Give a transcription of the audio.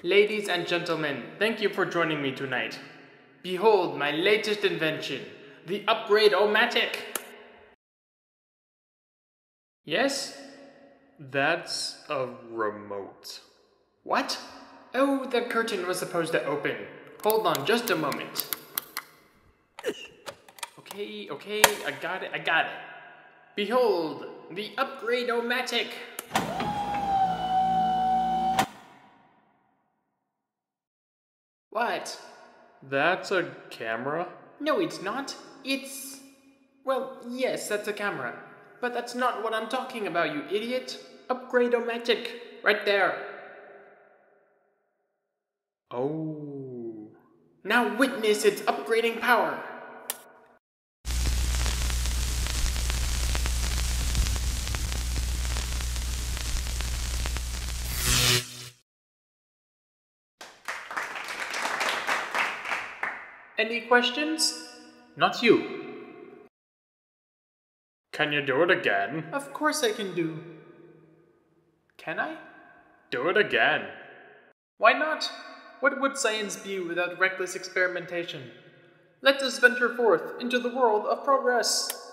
Ladies and gentlemen, thank you for joining me tonight. Behold my latest invention, the Upgrade-O-Matic. Yes? That's a remote. What? Oh, the curtain was supposed to open. Hold on just a moment. Okay, I got it. Behold, the Upgrade-O-Matic. What? That's a camera? No, it's not. It's... Well, yes, that's a camera. But that's not what I'm talking about, you idiot. Upgrade-O-Matic. Right there. Oh. Now witness its upgrading power. Any questions? Not you. Can you do it again? Of course I can do. Can I? Do it again. Why not? What would science be without reckless experimentation? Let us venture forth into the world of progress.